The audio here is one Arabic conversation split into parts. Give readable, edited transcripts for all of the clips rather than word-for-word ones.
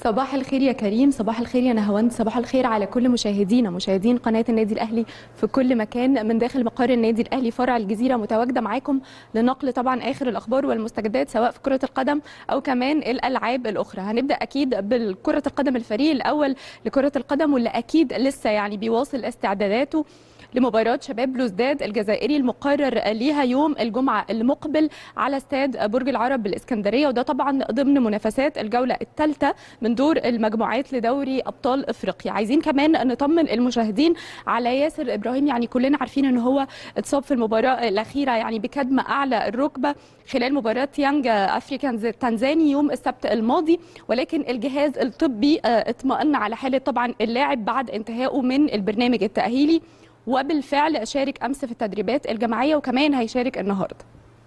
صباح الخير يا كريم، صباح الخير يا نهاوند، صباح الخير على كل مشاهدين قناة النادي الأهلي في كل مكان. من داخل مقر النادي الأهلي فرع الجزيرة متواجدة معاكم لنقل طبعا آخر الأخبار والمستجدات سواء في كرة القدم أو كمان الألعاب الأخرى. هنبدأ أكيد بالكرة القدم، الفريق الأول لكرة القدم واللي أكيد لسه بيواصل استعداداته لمباراة شباب بلوزداد الجزائري المقرر ليها يوم الجمعة المقبل على استاد برج العرب بالإسكندرية، وده طبعا ضمن منافسات الجولة الثالثة من دور المجموعات لدوري أبطال أفريقيا. عايزين كمان نطمن المشاهدين على ياسر إبراهيم، كلنا عارفين أنه هو اتصاب في المباراة الأخيرة بكدمة أعلى الركبة خلال مباراة يانج أفريكانز التنزاني يوم السبت الماضي، ولكن الجهاز الطبي اطمأن على حالة طبعا اللاعب بعد انتهائه من البرنامج التأهيلي، وبالفعل شارك أمس في التدريبات الجماعية وكمان هيشارك النهارده.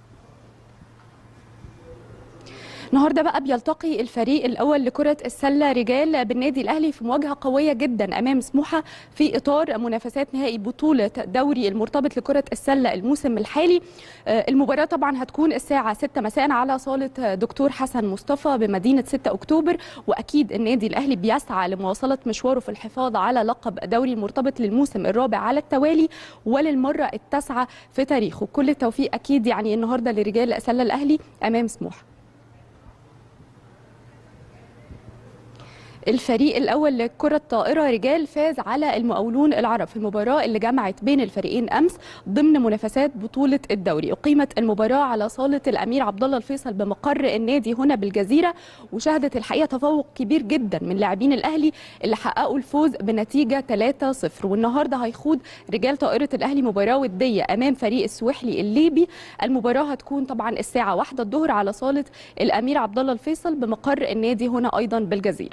النهارده بقى بيلتقي الفريق الاول لكره السله رجال بالنادي الاهلي في مواجهه قويه جدا امام سموحه في اطار منافسات نهائي بطوله دوري المرتبط لكره السله الموسم الحالي. المباراه طبعا هتكون الساعه 6 مساء على صاله دكتور حسن مصطفى بمدينه 6 اكتوبر، واكيد النادي الاهلي بيسعى لمواصله مشواره في الحفاظ على لقب دوري المرتبط للموسم الرابع على التوالي وللمره التاسعه في تاريخه. كل التوفيق اكيد النهارده لرجال السله الاهلي امام سموحه. الفريق الأول لكرة طائرة رجال فاز على المقاولون العرب في المباراة اللي جمعت بين الفريقين أمس ضمن منافسات بطولة الدوري. أقيمت المباراة على صالة الأمير عبد الله الفيصل بمقر النادي هنا بالجزيرة، وشهدت الحقيقة تفوق كبير جدا من لاعبين الأهلي اللي حققوا الفوز بنتيجة 3-0. والنهارده هيخوض رجال طائرة الأهلي مباراة ودية أمام فريق السويحلي الليبي. المباراة هتكون طبعا الساعة 1 الظهر على صالة الأمير عبد الله الفيصل بمقر النادي هنا أيضا بالجزيرة.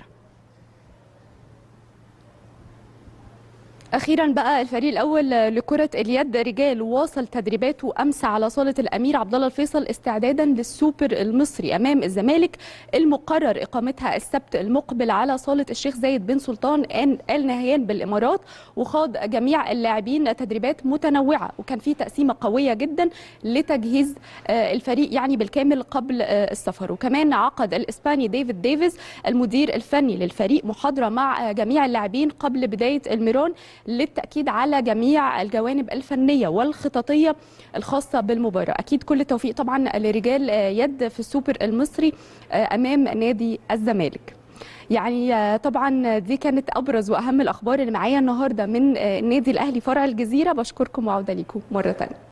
أخيرا بقى الفريق الأول لكرة اليد رجال واصل تدريباته أمس على صالة الأمير عبد الله الفيصل استعدادا للسوبر المصري أمام الزمالك المقرر إقامتها السبت المقبل على صالة الشيخ زايد بن سلطان آل نهيان بالإمارات. وخاض جميع اللاعبين تدريبات متنوعة، وكان في تقسيمة قوية جدا لتجهيز الفريق بالكامل قبل السفر. وكمان عقد الإسباني ديفيد ديفيز المدير الفني للفريق محاضرة مع جميع اللاعبين قبل بداية الميران للتأكيد على جميع الجوانب الفنية والخططية الخاصة بالمباراة. أكيد كل التوفيق طبعا لرجال يد في السوبر المصري أمام نادي الزمالك. طبعا دي كانت أبرز وأهم الأخبار اللي معايا النهاردة من النادي الأهلي فرع الجزيرة. بشكركم وعودة لكم مرة تانية.